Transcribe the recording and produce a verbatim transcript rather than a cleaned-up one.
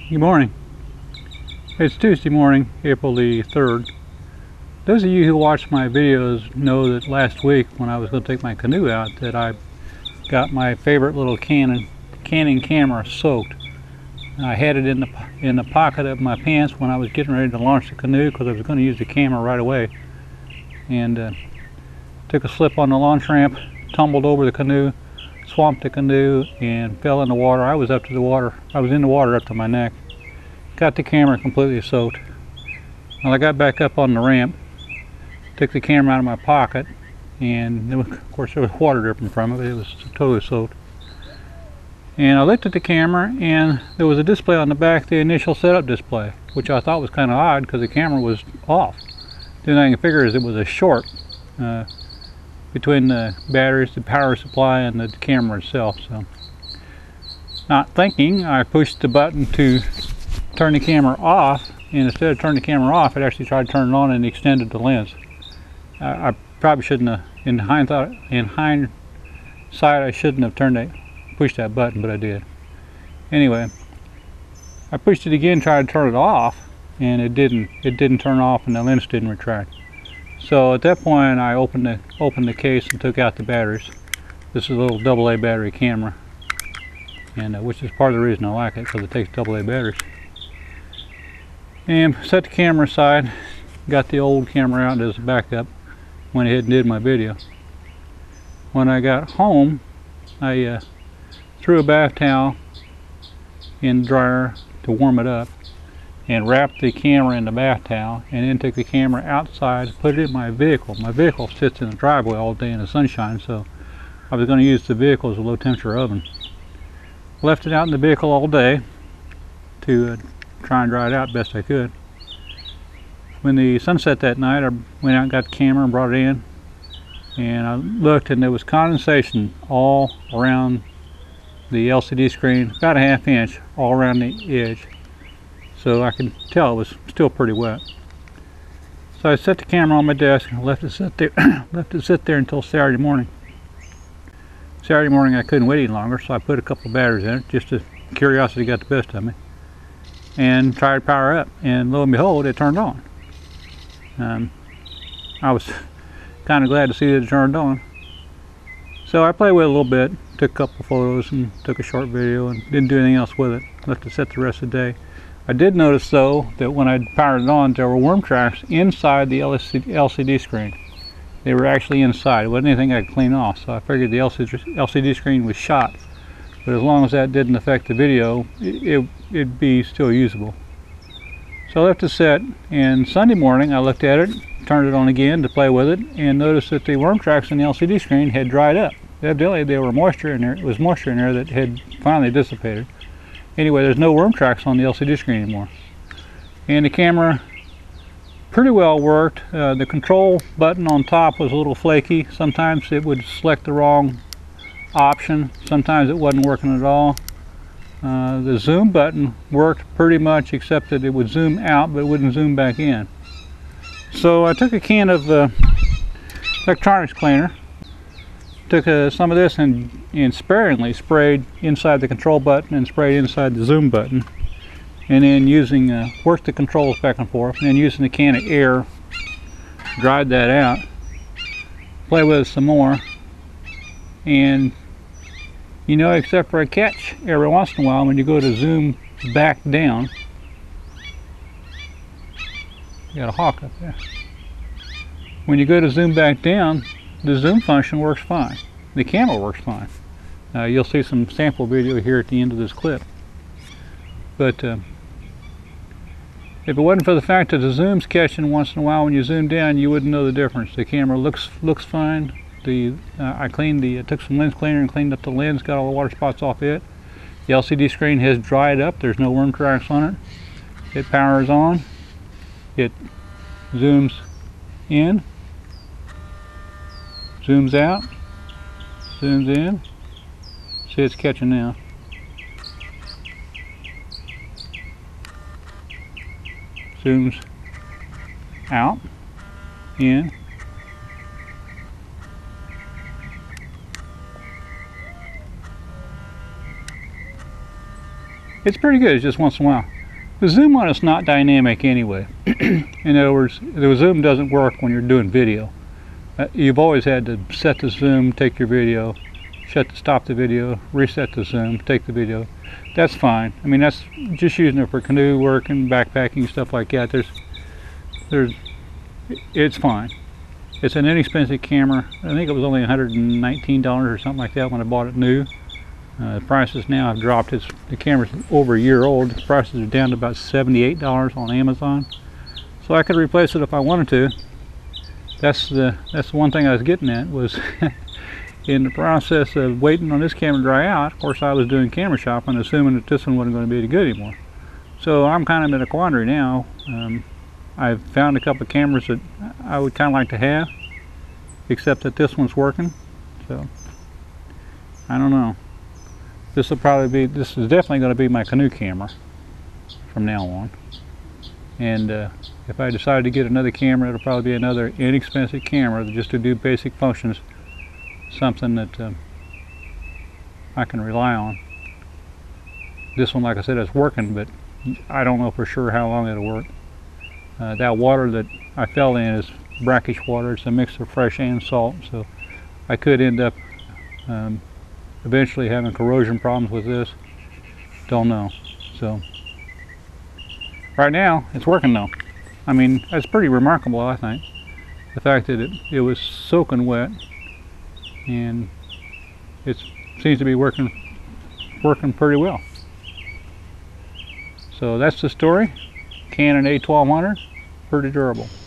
Good morning. It's Tuesday morning, April the third. Those of you who watch my videos know that last week when I was going to take my canoe out that I got my favorite little Canon Canon camera soaked. I had it in the in the pocket of my pants when I was getting ready to launch the canoe because I was going to use the camera right away, and uh, took a slip on the launch ramp, tumbled over the canoe, swamped the canoe, and fell in the water. I was up to the water. I was in the water up to my neck. Got the camera completely soaked. When I got back up on the ramp, took the camera out of my pocket, and it was, of course there was water dripping from it. But it was totally soaked. And I looked at the camera, and there was a display on the back, the initial setup display, which I thought was kind of odd because the camera was off. The only thing I could figure is it was a short uh, between the batteries, the power supply, and the camera itself. So, not thinking, I pushed the button to turn the camera off, and instead of turning the camera off, it actually tried to turn it on and extended the lens. I, I probably shouldn't have, in hindsight, in hindsight, I shouldn't have turned that, pushed that button, but I did. Anyway, I pushed it again, tried to turn it off, and it didn't. It didn't turn off, and the lens didn't retract. So at that point, I opened the opened the case and took out the batteries. This is a little double A battery camera, and uh, which is part of the reason I like it, because it takes double A batteries. And set the camera aside, got the old camera out as a backup, went ahead and did my video. When I got home, I uh, threw a bath towel in the dryer to warm it up, and wrapped the camera in the bath towel, and then took the camera outside, put it in my vehicle. My vehicle sits in the driveway all day in the sunshine, so I was going to use the vehicle as a low temperature oven. Left it out in the vehicle all day to uh, try and dry it out best I could. When the sun set that night, I went out and got the camera and brought it in, and I looked, and there was condensation all around the L C D screen, about a half inch all around the edge, so I could tell it was still pretty wet. So I set the camera on my desk and left it sit there left it sit there until Saturday morning. Saturday morning I couldn't wait any longer, so I put a couple of batteries in it, just to curiosity got the best of me, and tried to power up, and lo and behold, it turned on. Um, I was kind of glad to see that it turned on. So I played with it a little bit, took a couple of photos and took a short video, and didn't do anything else with it. Left it sit the rest of the day. I did notice though that when I powered it on, there were worm tracks inside the L C D screen. They were actually inside. It wasn't anything I could clean off, so I figured the L C D screen was shot. But as long as that didn't affect the video, it, it, it'd be still usable. So I left it set, and Sunday morning I looked at it, turned it on again to play with it, and noticed that the worm tracks in the L C D screen had dried up. Evidently there were moisture in there. It was moisture in there that had finally dissipated. Anyway, there's no worm tracks on the L C D screen anymore. And the camera pretty well worked. Uh, the control button on top was a little flaky. Sometimes it would select the wrong option. Sometimes it wasn't working at all. Uh, the zoom button worked pretty much, except that it would zoom out, but it wouldn't zoom back in. So I took a can of uh, electronics cleaner, took uh, some of this and, and sparingly sprayed inside the control button and sprayed inside the zoom button, and then using uh, worked the controls back and forth, and then using a can of air, dried that out, play with it some more, and you know, except for a catch every once in a while when you go to zoom back down. You got a hawk up there. When you go to zoom back down, the zoom function works fine. The camera works fine. Uh, you'll see some sample video here at the end of this clip. But uh, if it wasn't for the fact that the zoom's catching once in a while when you zoom down, you wouldn't know the difference. The camera looks looks fine. The uh, I cleaned the uh, took some lens cleaner and cleaned up the lens, got all the water spots off it. The L C D screen has dried up. There's no worm tracks on it. It powers on. It zooms in, zooms out, zooms in. See, it's catching now. Zooms out, in. It's pretty good, it's just once in a while. The zoom on it's not dynamic anyway. In other words, the zoom doesn't work when you're doing video. Uh, you've always had to set the zoom, take your video, shut the, stop the video, reset the zoom, take the video. That's fine. I mean, that's just using it for canoe work and backpacking, stuff like that. There's, there's, it's fine. It's an inexpensive camera. I think it was only one hundred nineteen dollars or something like that when I bought it new. Uh, the prices now have dropped. It's, the camera's over a year old. The prices are down to about seventy-eight dollars on Amazon. So I could replace it if I wanted to. That's the that's the one thing I was getting at, was in the process of waiting on this camera to dry out. Of course, I was doing camera shopping, assuming that this one wasn't going to be any good anymore. So I'm kind of in a quandary now. Um, I've found a couple of cameras that I would kind of like to have, except that this one's working. So I don't know. This will probably be, this is definitely going to be my canoe camera from now on. And uh, if I decide to get another camera, it'll probably be another inexpensive camera just to do basic functions, something that uh, I can rely on. This one, like I said, is working, but I don't know for sure how long it'll work. Uh, that water that I fell in is brackish water. It's a mix of fresh and salt, so I could end up um, eventually having corrosion problems with this. Don't know. So right now it's working though. I mean, that's pretty remarkable, I think, the fact that it, it was soaking wet, and it seems to be working working pretty well. So that's the story. Canon A twelve hundred, pretty durable.